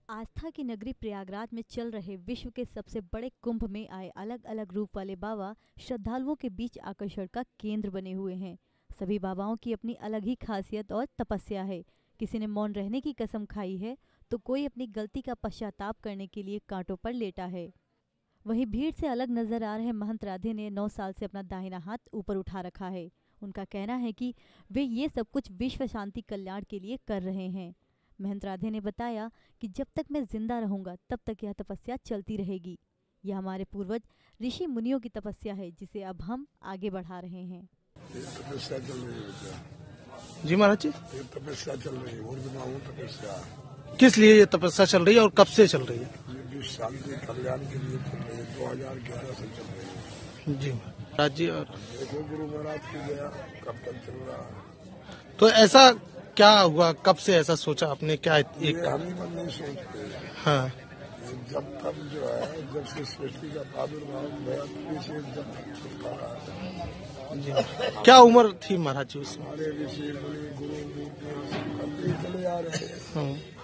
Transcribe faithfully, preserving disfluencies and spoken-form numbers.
आस्था की नगरी प्रयागराज में चल रहे विश्व के सबसे बड़े कुंभ में आए अलग अलग रूप वाले बाबा श्रद्धालुओं के बीच आकर्षण का केंद्र बने हुए हैं। सभी बाबाओं की अपनी अलग ही खासियत और तपस्या है। किसी ने मौन रहने की कसम खाई है तो कोई अपनी गलती का पश्चाताप करने के लिए कांटों पर लेटा है। वहीं भीड़ से अलग नजर आ रहे महंत राधे ने नौ साल से अपना दाहिना हाथ ऊपर उठा रखा है। उनका कहना है कि वे ये सब कुछ विश्व शांति कल्याण के लिए कर रहे हैं। महंत राधे ने बताया कि जब तक मैं जिंदा रहूंगा तब तक यह तपस्या चलती रहेगी। यह हमारे पूर्वज ऋषि मुनियों की तपस्या है जिसे अब हम आगे बढ़ा रहे हैं। तपस्या चल रही है जी महाराज जी, तपस्या चल रही है तपस्या। किस लिए ये तपस्या चल रही है और कब से चल रही है? विश्व शांति कल्याण के लिए चल रही है, दो हजार ग्यारह से चल रही है। जी महाराज जी, और देखो गुरु महाराज की गया कब तक चल रहा है। तो ऐसा क्या हुआ, कब से ऐसा सोचा आपने? क्या एक ये हम ही मन नहीं सोचते। हाँ, जब तक जो है जब से सृष्टि का प्रादुर्भाव हुआ से जब तक छुटकारा है। जी क्या उम्र थी महाराज जी उसमें? हमारे ऋषि मुनि गुरु मूर्ति चले आ रहे हैं। हाँ।